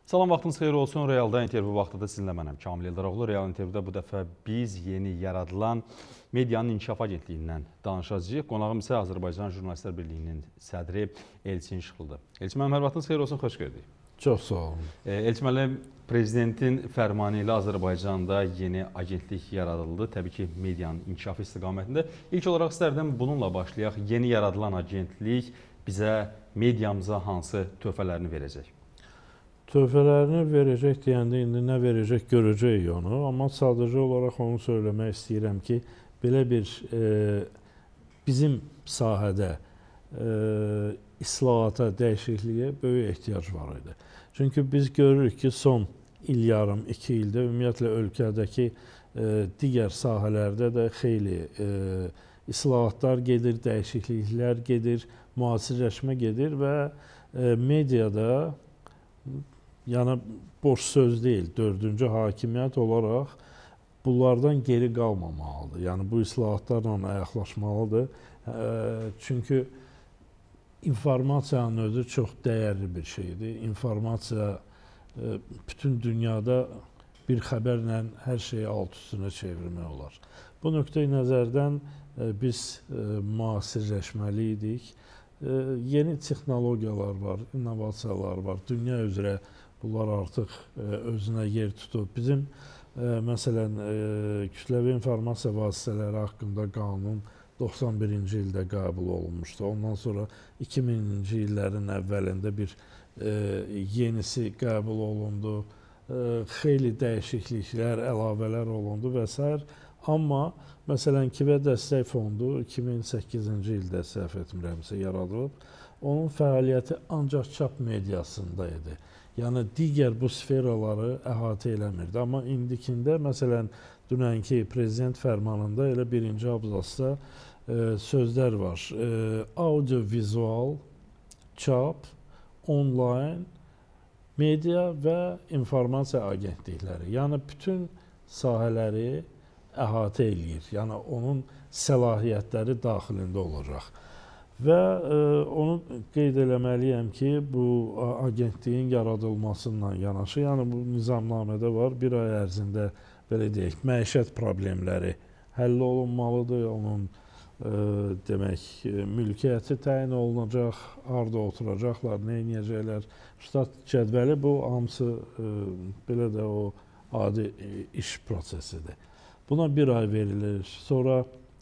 Salam, vaxtınız xeyir olsun. Realda intervyu vaxtıda sizinlə mənəm Kamil Eldaroğlu. Real intervyuda bu dəfə biz yeni yaradılan Medianın İnkişaf Agentliyindən danışacağıq. Qonağım isə Azərbaycan Jurnalistlər Birliyinin sədri Elçin Şıxlıdır. Elçin müəllim, hər vaxtınız xeyir olsun, xoş gördük. Çox sağ olun. Elçin müəllim, Prezidentin fərmanı ilə Azərbaycanda yeni agentlik yaradıldı. Təbii ki, medianın inkişafı istiqamətində. İlk olaraq istərdim bununla başlayaq. Yeni yaradılan agentlik bizə, mediamıza hansı töhfələrini verəcək? Töhfələrini verəcək deyəndə indi nə verəcək görəcəyik onu. Amma sadəcə olaraq onu söyləmək istəyirəm ki, belə bir bizim sahədə islahata, dəyişikliyə böyük ehtiyac var idi. Çünki biz görürük ki, son il yarım, 2 ildə ümumiyyətlə ölkədəki digər sahələrdə də xeyli islahatlar gedir, dəyişikliklər gedir, müasirləşmə gedir və mediada, yəni boş söz deyil, 4-cü hakimiyyət olaraq bunlardan geri qalmamalıdır. Yəni bu islahatlarla ayaqlaşmalıdır. Çünki informasiyanın özü çox dəyərli bir şeydir. İnformasiya bütün dünyada bir xəbərlə hər şeyi alt üstünə çevirmək olar. Bu nöqteyi nəzərdən biz müasirləşməli idik. Yeni texnologiyalar var, innovasiyalar var. Dünya üzrə bunlar artıq özünə yer tutub. Bizim, məsələn, kütləvi informasiya vasitələri haqqında qanun 91-ci ildə qəbul olunmuşdu. Ondan sonra 2000-ci illərin əvvəlində bir yenisi qəbul olundu. Xeyli dəyişikliklər, əlavələr olundu və s. Amma, məsələn, KİVE Dəstək Fondu 2008-ci ildə səhv etmirəmsə yaradılıb. Onun fəaliyyəti ancaq çap mediasında idi. Yəni, digər bu sferaları əhatə eləmirdi. Amma indikində, məsələn, dünənki prezident fərmanında elə birinci abzasda sözlər var. Audio-vizual, çap, onlayn, media və informasiya agentlikləri. Yəni, bütün sahələri əhatə eləyir. Yəni, onun səlahiyyətləri daxilində olacaq. Və onu qeyd eləməliyəm ki, bu agentliyin yaradılmasından yanaşı, yəni bu nizamnamədə var, bir ay ərzində, belə deyək, məişət problemləri həll olunmalıdır, onun demək, mülkiyyəti təyin olunacaq, harada oturacaqlar, nə edəcəklər, ştat cədvəli, bu hamısı belə də o adi iş prosesidir. Buna bir ay verilir, sonra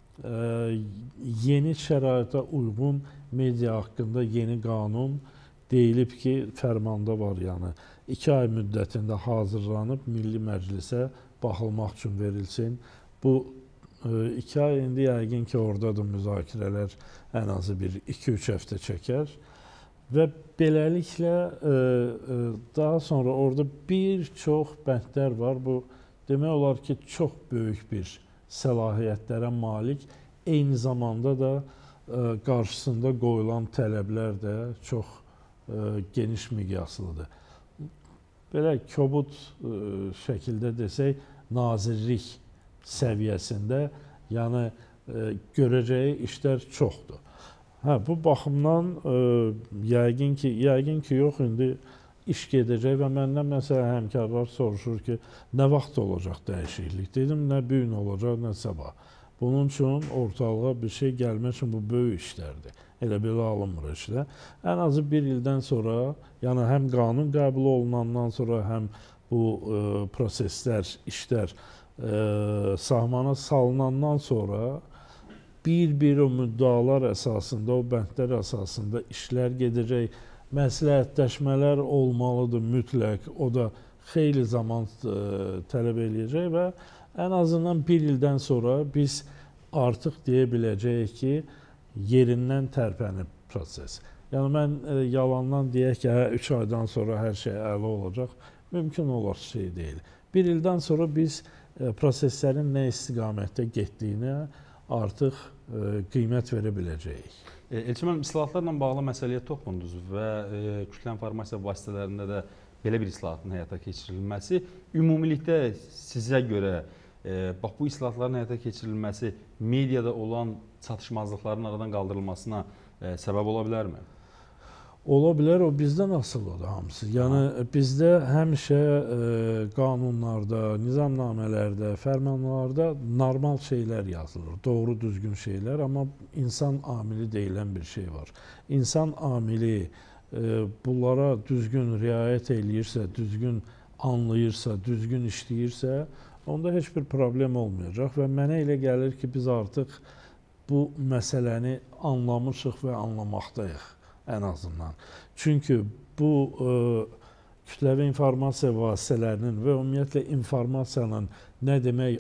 yeni şəraitə uyğun media haqqında yeni qanun deyilib ki, fərmanda var, yəni 2 ay müddətində hazırlanıb Milli Məclisə baxılmaq üçün verilsin. Bu 2 ay indi yəqin ki, oradadır müzakirələr ən azı bir 2-3 həftə çəkər və beləliklə daha sonra orada bir çox bəndlər var. Bu demək olar ki, çox böyük bir səlahiyyətlərə malik, eyni zamanda da qarşısında qoyulan tələblər də çox geniş miqyaslıdır. Belə kobud şəkildə desək, nazirlik səviyyəsində, yəni görəcəyi işlər çoxdur. Bu baxımdan yəqin ki, yox, indi iş gedəcək və məndən məsələn həmkarlar soruşur ki, nə vaxt olacaq dəyişiklik? Dedim, nə bu gün olacaq, nə sabah. Bunun üçün ortalığa bir şey gəlmək üçün bu böyük işlərdir. Elə belə alınmır işlə. Ən azı bir ildən sonra, yəni həm qanun qəbul olunandan sonra, həm bu proseslər, işlər sahmana salınandan sonra bir o müddalar əsasında, o bəndlər əsasında işlər gedəcək. Məsləhətləşmələr olmalıdır mütləq, o da xeyli zaman tələb eləyəcək və ən azından bir ildən sonra biz artıq deyə biləcəyik ki, yerindən tərpənib proses. Yəni, mən yalandan deyək ki, 3 aydan sonra hər şey əla olacaq, mümkün olar şey deyil. Bir ildən sonra biz proseslərin nə istiqamətdə getdiyinə artıq qiymət verə biləcəyik. Elçin müəllim, islahatlarla bağlı məsələyə toxundunuz və kütlə informasiya vasitələrində də belə bir islahatın həyata keçirilməsi ümumilikdə sizə görə bax bu islahatların həyata keçirilməsi mediada olan çatışmazlıqların aradan qaldırılmasına səbəb ola bilərmi? Ola bilər o bizdən asılıdır hamısı. Yəni bizdə həmişə qanunlarda, nizamnamələrdə, fərmanlarda normal şeylər yazılır, doğru düzgün şeylər, amma insan amili deyilən bir şey var. İnsan amili bunlara düzgün riayət eləyirsə, düzgün anlayırsa, düzgün işləyirsə, onda heç bir problem olmayacaq və mənə elə gəlir ki, biz artıq bu məsələni anlamışıq və anlamaqdayıq. Ən azından. Çünki bu kütləvi informasiya vasitələrinin və ümumiyyətlə informasiyanın nə demək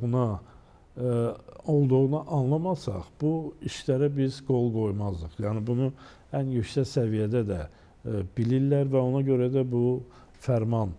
olduğunu anlamasaq, bu işlərə biz qol qoymazdıq. Yəni bunu ən yüksək səviyyədə də bilirlər və ona görə də bu fərman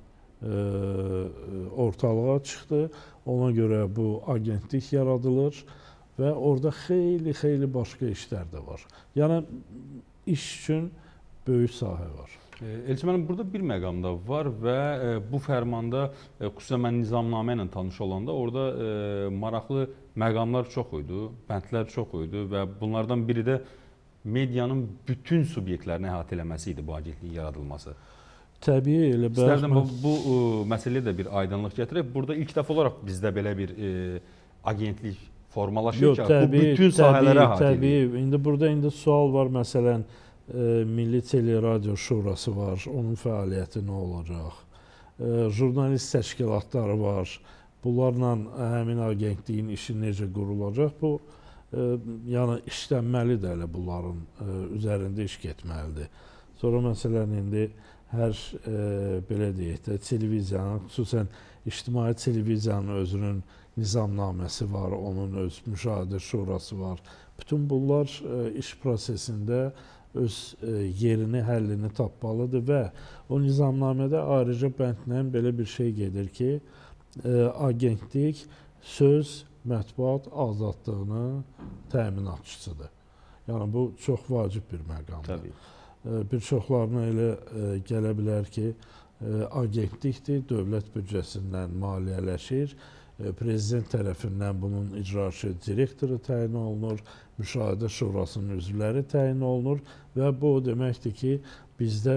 ortalığa çıxdı. Ona görə bu agentlik yaradılır və orada xeyli başqa işlər də var. Yəni iş üçün böyük sahə var. Elçi müəllim, burada bir məqam da var və bu fərmanda, xüsusən mən nizamnamə ilə tanış olanda, orada maraqlı məqamlar çox idi, bəndlər çox idi və bunlardan biri də medianın bütün subyektlərini əhatə eləməsi idi bu agentliyin yaradılması. Təbii, elə İstərdim bu məsələyə də bir aydınlıq gətirək. Burada ilk dəfə olaraq bizdə belə bir agentlik formalaşır ki, bu bütün sahələrə əhatə edir. İndi burada sual var, məsələn, Milli Teleradio Şurası var, onun fəaliyyəti nə olacaq? Jurnalist təşkilatları var, bunlarla həmin agentliyin işi necə qurulacaq? Bu, yəni işlənməlidir elə bunların üzərində iş getməlidir. Sonra məsələn, indi hər, belə deyək də, televiziyanın, xüsusən ictimai televiziyanın özünün nizamnaməsi var, onun öz müşahidə şurası var. Bütün bunlar iş prosesində öz yerini, həllini tapmalıdır və o nizamnamədə ayrıca bəndlə belə bir şey gedir ki, agentlik söz, mətbuat azadlığının təminatçısıdır. Yəni bu çox vacib bir məqamdır. Bir çoxlarına elə gələ bilər ki, agentlikdir, dövlət büdcəsindən maliyyələşir, Prezident tərəfindən bunun icraçı direktoru təyin olunur, müşahidə şurasının üzvləri təyin olunur və bu o deməkdir ki, bizdə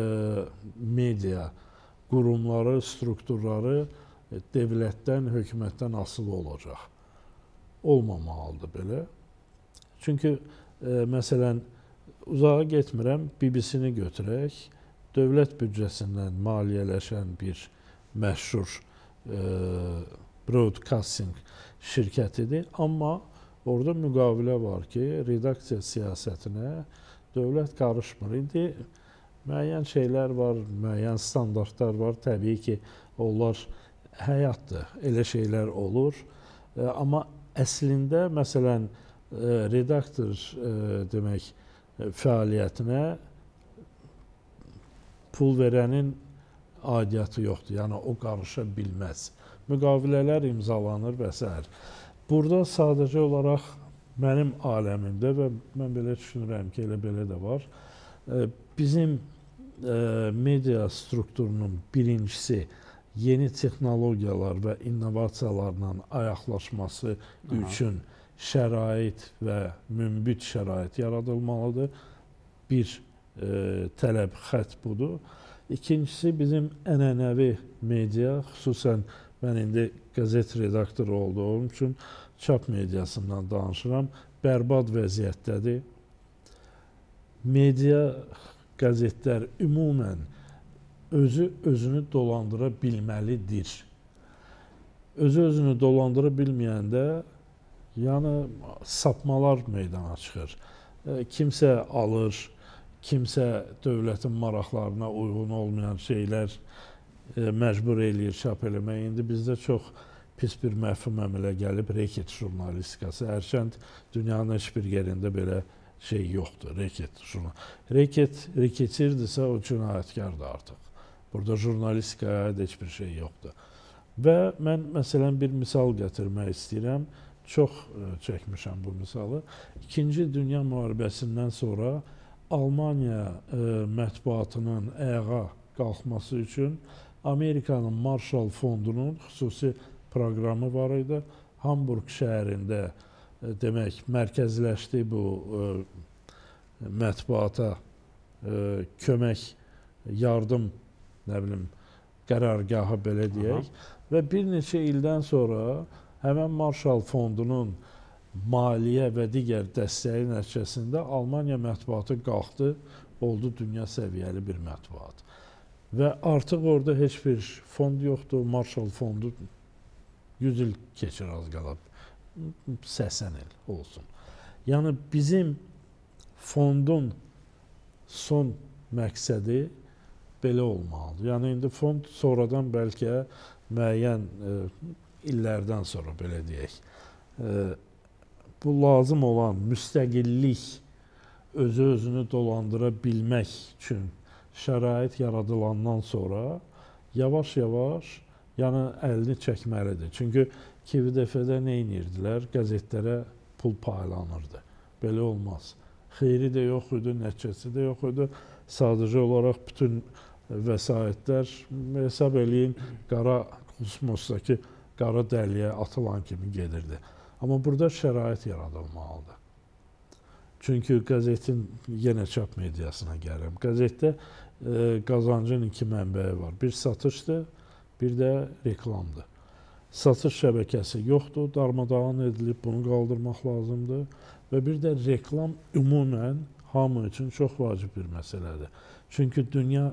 media qurumları, strukturları dövlətdən, hökumətdən asılı olacaq. Olmamalıdır belə. Çünki, məsələn, uzağa getmirəm, BBC-ni götürək, dövlət büdcəsindən maliyyələşən bir məşhur broadcasting şirkətidir, amma orada müqavilə var ki, redaksiya siyasətinə dövlət qarışmır. İndi müəyyən şeylər var, müəyyən standartlar var. Təbii ki, onlar həyatdır, elə şeylər olur. Amma əslində, məsələn, redaktor demək, fəaliyyətinə pul verənin aidiyyatı yoxdur, yəni o qarışa bilməz. Müqavilələr imzalanır və s. Burada sadəcə olaraq mənim aləmimdə və mən belə düşünürəm ki, elə belə də var, bizim media strukturunun birincisi yeni texnologiyalar və innovasiyalarla ayaqlaşması üçün şərait və münbit şərait yaradılmalıdır. Bir tələb, xətt budur. İkincisi, bizim ənənəvi media, xüsusən mən indi qəzet redaktoru olduğum üçün çap mediasından danışıram, bərbad vəziyyətdədir. Media, qəzetlər ümumən özünü dolandıra bilməlidir. Özünü dolandıra bilməyəndə, yəni sapmalar meydana çıxır. Kimsə alır, kimsə dövlətin maraqlarına uyğun olmayan şeylər məcbur eləyir çap eləmək. İndi bizdə çox pis bir məfhum əmələ gəlib, reket jurnalistikası. Hərçənd dünyanın heç bir yerində belə şey yoxdur, reket jurnalistikası. Reket reketirdirsə, o cinayətkardır artıq. Burada jurnalistikaya aid heç bir şey yoxdur. Və mən məsələn bir misal gətirmək istəyirəm. Çox çəkmişəm bu misalı. İkinci Dünya müharibəsindən sonra Almaniya mətbuatının ayağa qalxması üçün Amerikanın Marshall Fondunun xüsusi proqramı var idi. Hamburg şəhərində demək mərkəzləşdi bu mətbuata kömək, yardım, nə bilim, qərargahı belə deyək. Və bir neçə ildən sonra həmən Marshall Fondunun maliyyə və digər dəstəyi nəticəsində Almaniya mətbuatı qalxdı, oldu dünya səviyyəli bir mətbuat. Və artıq orada heç bir fond yoxdur. Marshall Fondu 100 il keçir az qalıb. 80 il olsun. Yəni bizim fondun son məqsədi belə olmalıdır. Yəni indi fond sonradan bəlkə müəyyən illərdən sonra belə deyək, bu lazım olan müstəqillik özü-özünü dolandıra bilmək üçün şərait yaradılandan sonra yavaş-yavaş yəni əlini çəkməlidir. Çünki KVDF-də nə edirdilər? Qəzetlərə pul paylanırdı. Belə olmaz. Xeyri də yox idi, nəticəsi də yox idi. Sadəcə olaraq bütün vəsaitlər hesab eləyin, qara kosmosdakı qara dəliyə atılan kimi gedirdi. Amma burada şərait yaradılmalıdır. Çünki qəzetin yenə çap mediasına gəlirəm. Qəzetdə qazancın iki mənbəyi var. Bir satışdır, bir də reklamdır. Satış şəbəkəsi yoxdur, darmadağın edilib, bunu qaldırmaq lazımdır. Və bir də reklam ümumən hamı üçün çox vacib bir məsələdir. Çünki dünya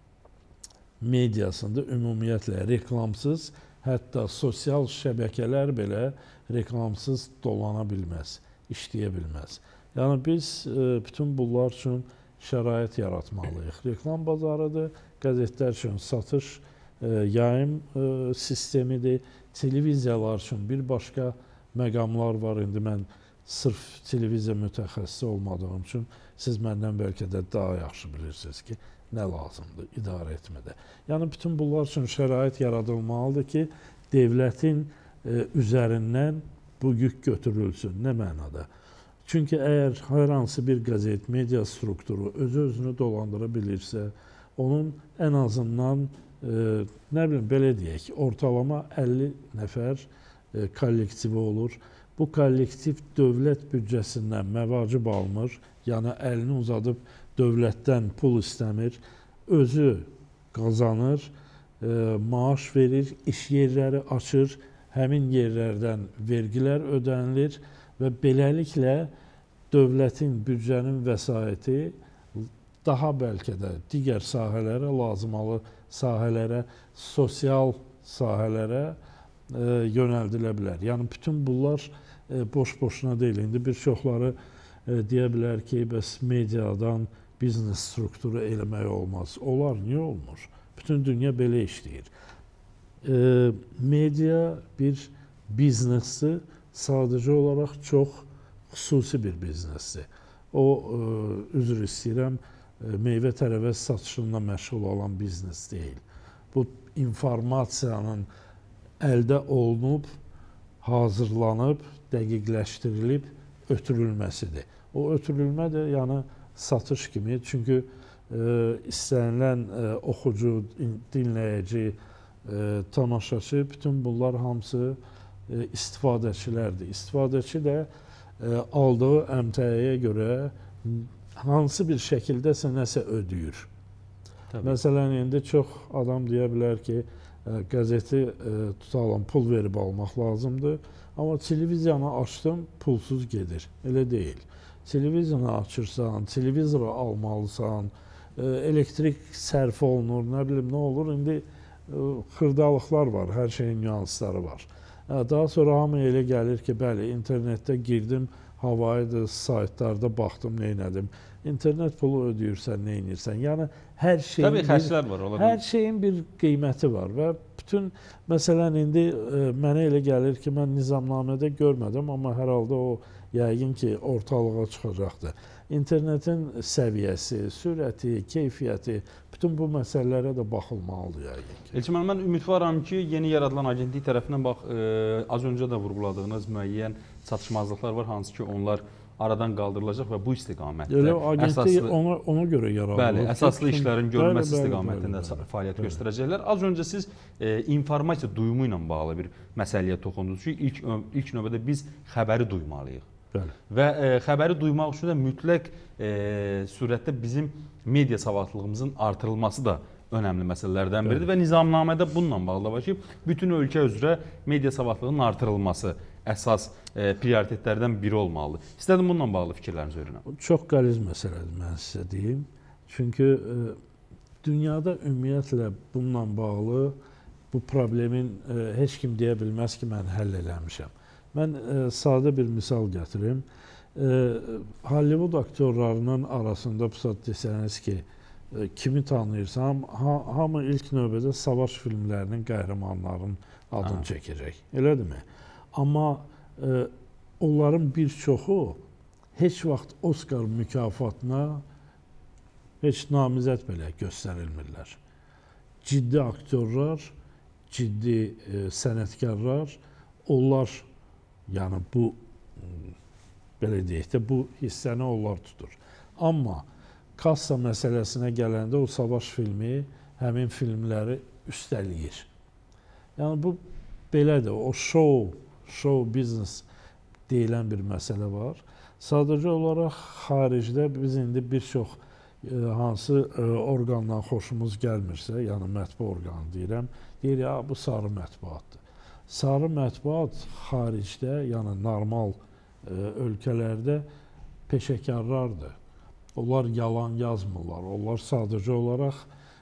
mediasında ümumiyyətlə reklamsız, hətta sosial şəbəkələr belə reklamsız dolana bilməz, işləyə bilməz. Yəni biz bütün bunlar üçün şərait yaratmalıyıq. Reklam bazarıdır, qəzetlər üçün satış, yayım sistemidir, televiziyalar üçün bir başqa məqamlar var. İndi mən sırf televiziya mütəxəssisi olmadığım üçün siz məndən bəlkə də daha yaxşı bilirsiniz ki, nə lazımdır idarə etmədə. Yəni bütün bunlar üçün şərait yaradılmalıdır ki, dövlətin üzərindən bu yük götürülsün. Nə mənada? Çünki əgər hər hansı bir qəzet, media strukturu özü-özünü dolandıra bilirsə, onun ən azından, nə bilim, belə deyək, ortalama 50 nəfər kollektivi olur. Bu kollektiv dövlət büdcəsindən məvacib almır, yəni əlini uzadıb dövlətdən pul istəmir, özü qazanır, maaş verir, iş yerləri açır, həmin yerlərdən vergilər ödənilir və beləliklə dövlətin, büdcənin vəsaiti daha bəlkə də digər sahələrə, lazımalı sahələrə, sosial sahələrə yönəldilə bilər. Yəni bütün bunlar boş-boşuna deyil. İndi bir çoxları deyə bilər ki, bəs mediadan biznes strukturu eləmək olmaz. Olar, niyə olmur? Bütün dünya belə işləyir. Media bir biznesdir, sadəcə olaraq çox xüsusi bir biznesdir. O, üzr istəyirəm, meyvə tərəvəz satışında məşğul olan biznes deyil. Bu informasiyanın əldə olunub, hazırlanıb, dəqiqləşdirilib, ötürülməsidir. O ötürülmə də yəni satış kimi, çünki istənilən oxucu, dinləyici, tamaşaçı, bütün bunlar hamısı istifadəçilərdir. İstifadəçi də aldığı əmtəyə görə hansı bir şəkildəsə nəsə ödəyir. Məsələn, indi çox adam deyə bilər ki, qəzeti tutalım, pul verib almaq lazımdır. Amma televiziyanı açdım, pulsuz gedir. Elə deyil. Televiziyanı açırsan, televizoru almalısan, elektrik sərf olunur, nə bilim, nə olur. İndi xırdalıqlar var, hər şeyin nüansları var. Daha sonra hamıya elə gəlir ki, bəli, internetdə girdim, havaydı, saytlarda baxdım, neynədim. İnternet pulu ödəyirsən, neynirsən. Yəni, hər şeyin bir qiyməti var və bütün, məsələn, indi mənə elə gəlir ki, mən nizamnamədə görmədim, amma hər halda o, yəqin ki, ortalığa çıxacaqdır. İnternetin səviyyəsi, sürəti, keyfiyyəti, bütün bu məsələlərə də baxılmalıdır, yəqin ki. Elçin müəllim, mən ümidvaram ki, yeni yaradılan agentlik tərəfindən, bax, az öncə də vurguladığınız müəyyən çatışmazlıqlar var, hansı ki, onlar aradan qaldırılacaq və bu istiqamətdə agentlik ona görə yaradılır. Bəli, əsaslı işlərin görülməsi istiqamətində fəaliyyət göstərəcəklər. Az öncə siz informasiya duyumu ilə bağlı bir məsələyə toxundunuz ki, ilk növbədə biz xəbəri duymalıyıq. Bəli. Və xəbəri duymaq üçün də mütləq surətdə bizim media savadlılığımızın artırılması da önəmli məsələlərdən biridir və nizamnamədə bununla bağlı var ki, bütün ölkə üzrə media savadlılığının artırılması əsas prioritetlərdən biri olmalıdır. İstədim bununla bağlı fikirlərinizi öyrənəm. Çox qəliz məsələdir, mən sizə deyim. Çünki dünyada ümumiyyətlə bununla bağlı bu problemin heç kim deyə bilməz ki, mən həll eləmişəm. Mən sadə bir misal gətirim. Hollywood aktyorlarının arasında desəniz ki, kimi tanıyırsam, hamı ilk növbədə savaş filmlərinin qəhrəmanlarının adını çəkəcək. Elədirmi? Amma onların bir çoxu heç vaxt Oscar mükafatına heç namizəd belə göstərilmirlər. Ciddi aktyorlar, ciddi sənətkarlar, onlar, yəni bu, belə deyək də, bu hissəni onlar tutur. Amma kassa məsələsinə gələndə o savaş filmi həmin filmləri üstələyir. Yəni bu belədir, o show business deyilən bir məsələ var. Sadəcə olaraq xaricdə biz indi bir çox hansı orqandan xoşumuz gəlmirsə, yəni mətbu orqanı deyirəm, deyir ya bu sarı mətbuatdır. Sarı mətbuat xaricdə, yəni normal ölkələrdə peşəkarlardır. Onlar yalan yazmırlar. Onlar sadəcə olaraq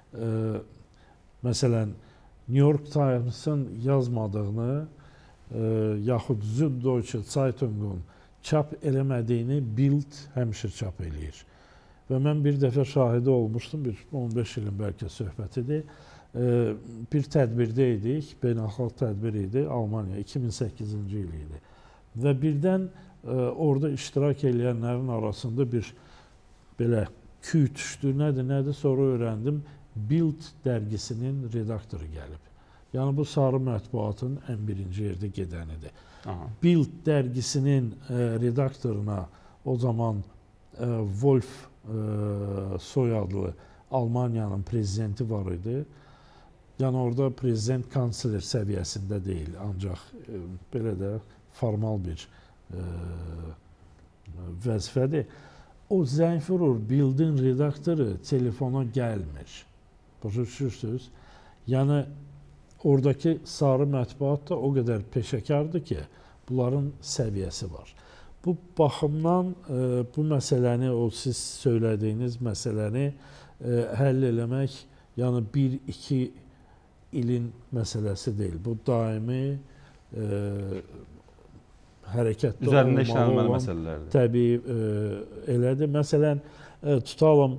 məsələn New York Times'ın yazmadığını yaxud Süddeutsche Zeitung'un çap eləmədiyini Bild həmişə çap eləyir. Və mən bir dəfə şahidi olmuşdum, bir 15 ilin bəlkə söhbətidir. Bir tədbirdə idik, beynəlxalq tədbir idi, Almaniya, 2008-ci il idi. Və birdən orada iştirak eləyənlərin arasında bir belə küy düşdü, nədir, sonra öyrəndim, Bild dərgisinin redaktoru gəlib. Yəni bu sarı mətbuatın ən birinci yerdə gedənidir. Bild dərgisinin redaktoruna o zaman Wolf soyadlı Almaniyanın prezidenti var idi. Yəni orada prezident kansler səviyyəsində deyil, ancaq belə də formal bir vəzifədir. O zəng vurur, Bildin redaktoru telefona gəlmir. Başa düşürsünüz? Yəni oradakı sarı mətbuat da o qədər peşəkardır ki, bunların səviyyəsi var. Bu baxımdan bu məsələni, o siz söylədiyiniz məsələni həll eləmək, yəni 1-2 ilin məsələsi deyil. Bu daimi hərəkətdə üzərində işlənməli məsələlərdir. Təbii elədir. Məsələn, tutalım,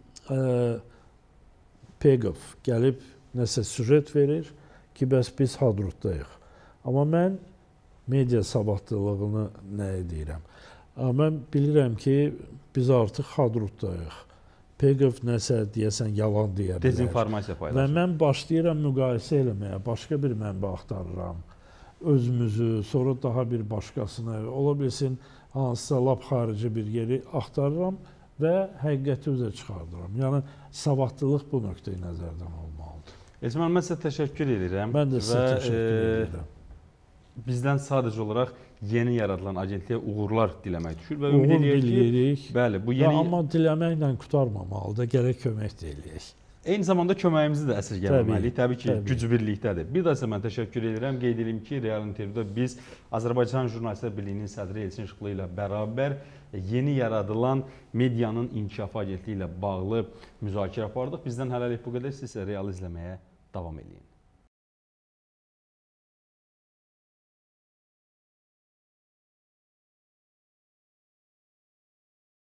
Pegov gəlib nəsə süjet verir ki, bəs biz Hadruddayıq. Amma mən media savadlılığını nəyə deyirəm? Mən bilirəm ki, biz artıq Hadruddayıq. Pegov nəsə deyəsən yalan deyə bilər. Dezinformasiya paylaşır. Və mən başlayıram müqayisə eləməyə, başqa bir mənbə axtarıram. Özümüzü, sonra daha bir başqasını, ola bilsin hansısa lap xarici bir yeri axtarıram və həqiqəti üzə çıxardıram. Yəni, savadlılıq bu nöqteyi nəzərdən olmalıdır. Elçin müəllim, mən sizə təşəkkür edirəm. Mən də sizə təşəkkür edirəm. Bizdən sadəcə olaraq yeni yaradılan agentliyə uğurlar diləmək düşür və ümid Uğur diləyirik. Bəli, bu yeni... Amma diləməklə qurtarmamalıdır, gərək kömək də eləyək. Eyni zamanda köməyimizi də əsirgəməməliyik. Təbii ki, güc birlikdədir. Bir daha sizə mən təşəkkür edirəm. Qeyd edim ki, Real intervyuda biz Azərbaycan Jurnalistlər Birliyinin sədri Elçin Işıqlı ilə bərabər yeni yaradılan medianın inkişafı agentliyi ilə bağlı müzakirə apardıq. Bizdən hələlik bu qədər. Siz isə Real izləməyə davam edin.